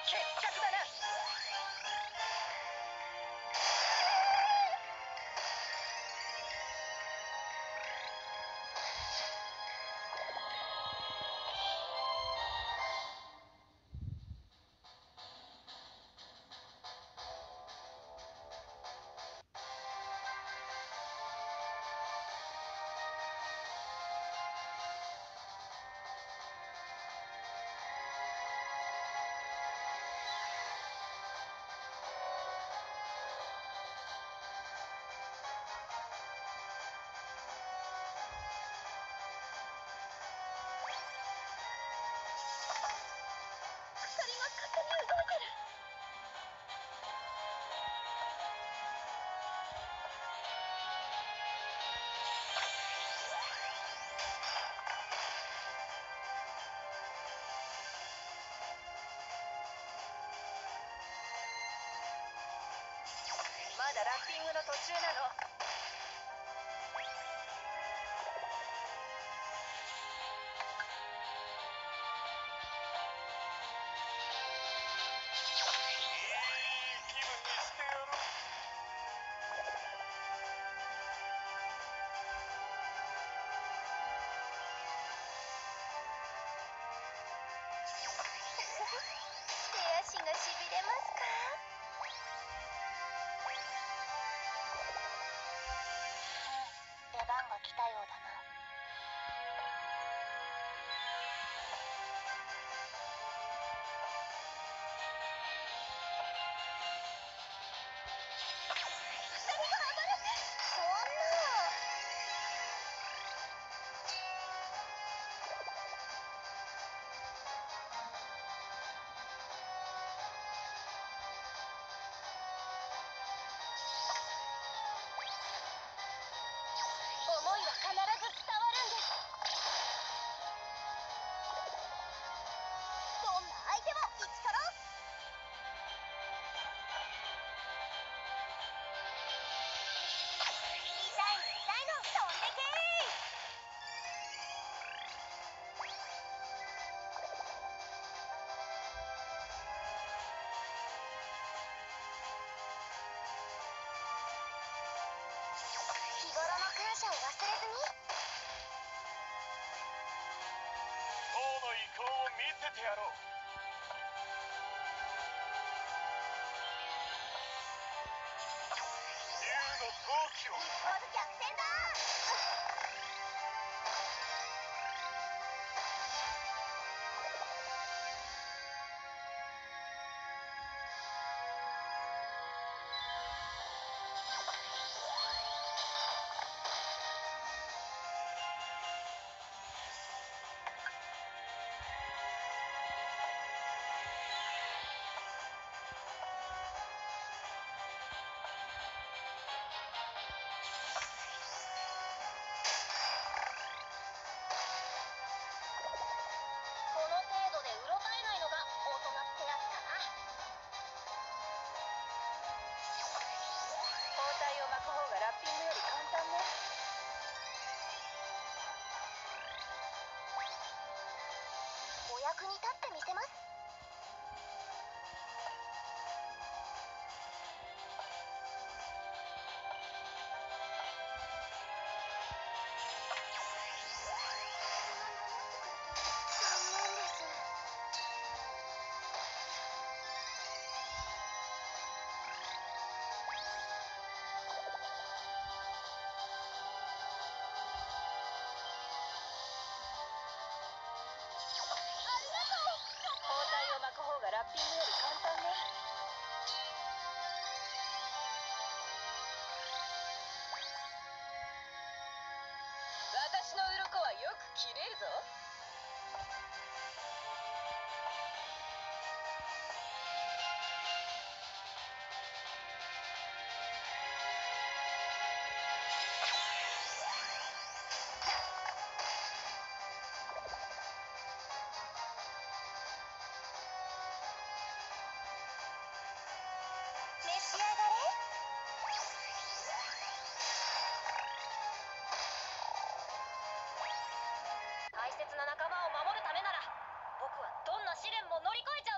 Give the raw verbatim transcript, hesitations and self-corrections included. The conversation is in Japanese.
決着だな。まだラッピングの途中なの。手足がしびれますか？出番が来たようだな。そんな。思いは必ず伝わるんです。どんな相手も一から。痛いの痛いの飛んでけー。日頃の感謝を忘れずに。 王の意向を見せてやろう。竜の闘気を。 一方逆転だ。この程度でうろたえないのが大人ってやつかな。包帯を巻く方がラッピングより簡単ね。お役に立ってみせます。残念です。包帯を巻く方がラッピングより簡単ね。私の鱗はよく切れるぞ。召し上がれ。大切な仲間を守るためなら僕はどんな試練も乗り越えちゃう。